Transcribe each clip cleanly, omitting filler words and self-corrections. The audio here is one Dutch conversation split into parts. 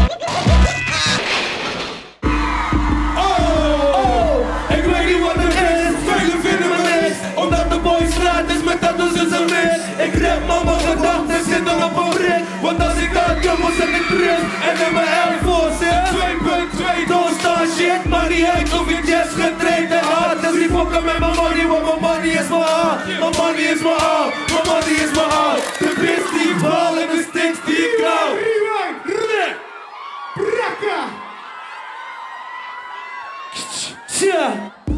Ik weet niet wat het is, velen vinden me niks. Omdat de boy straat is met tattoos in zijn mis. Ik rap maar mijn gedachten zitten op een brik. Want als ik dat doe, moet zet ik terug. En in mijn Air Force is 2.2, don't start shit. Maar niet uit of je jazz getraind en hard. Dus die fokken met mijn money, want mijn money is mijn hart. Mijn money is mijn hart, mijn money is mijn hart. De bitch die ik bal en de sticks die ik klauw. Rewind, Brakka. Tja.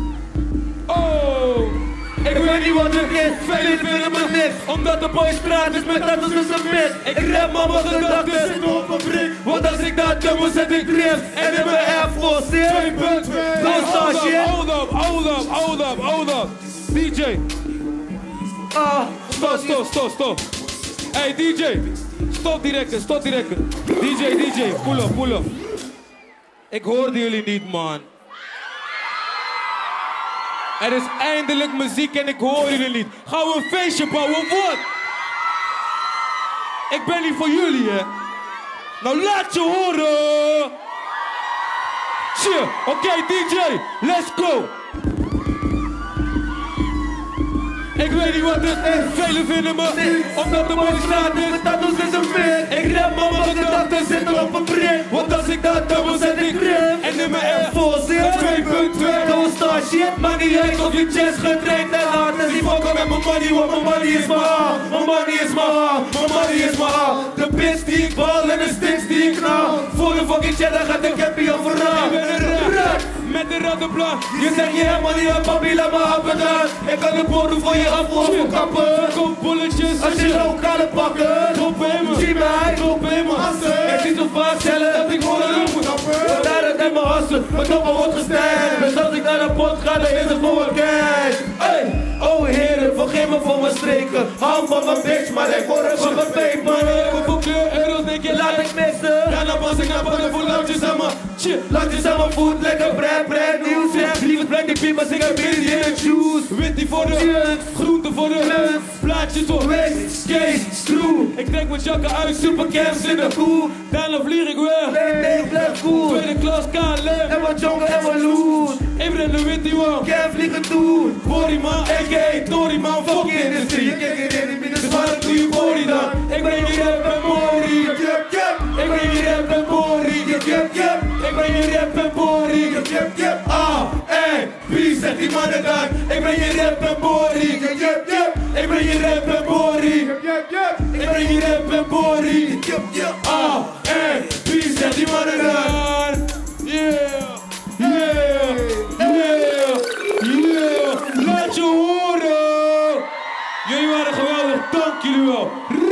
Oh, ik weet niet wat het is, velen vinden me niks. Omdat de boy straat is met tattoos in zijn mis. Ik rap maar mijn gedachten zitten op een brik. Want als ik dat doe, moet zet ik drift. En in mijn Air Force 2.2, don't start shit. Hold up. DJ. Stop. Hey DJ. Stop direct. DJ, pull up. Ik hoorde jullie niet, man. Er is eindelijk muziek en ik hoor jullie niet. Gaan we een feestje bouwen, wat? Ik ben hier voor jullie, hè. Nou, laat je horen. Tje, oké, DJ, let's go. Ik weet niet wat het is, velen vinden me omdat de mooie straat is met tattoos in zijn vis. Ik rap maar mijn gedachten zitten op een brik. Want als ik dat doe, moet zet ik grip. En in mijn Air Force is 2.2, don't start shit. Maar niet uit of je jazz getraind en hard. En die fokken met mijn money, want mijn money is mijn hart. Mijn money is mijn hart, mijn money is mijn hart. De bitch die ik bal en de sticks die ik knal. Voor de fucking cheddar gaat de cappie overal. Ik ben een rat met een rattenplan. Je zegt je hebt money en papi, laat me happen dan. Ik kan de boren voor je afval kappen. Verkoop bolletjes als je lokale pakken. Drop in me, zie mij, drop in me assen. Ik zie zo vaak stellen dat ik voor een moet happen. Daar het in mijn hassen, mijn doppen wordt gesteld. Dus als ik naar de pot ga, dan is het voor een cash. Hey, oh heren, vergeef me voor mijn streken. Hou van mijn bitch, maar ik hoor het van mijn peper. Hoeveel kleur euro's denk je laat ik missen? Ja, dan pas ik naar buiten voor landjes aan mijn landjes aan mijn voet, lekker brand nieuw zeg. Liefst brengt die piemers, ik heb billy in de juice. Witty voor de groente voor de plaatjes voor West, skate, screw. Ik trek mijn jakken uit, Supercams in de koe. daarna vlieg ik weer. Nee, blijf cool. Tweede klas KLM. En wat jongen en wat loot. Ik ben de Witty man. Kan vliegen toe. Body man, a.k.a. Tory man. Fuck industrie. Ik kijk hier in de binnen. Dus waarom doe je body dan? Ik breng je rap en body. Ik breng je rap en body. Ik breng je rap en body. B, zet die mannen dan. Ik breng je rap en body. Ik breng je rap en body. Ik breng je rap en body. B, zet die mannen dan. Yeah. Laat je horen. Jullie waren geweldig, dank jullie wel.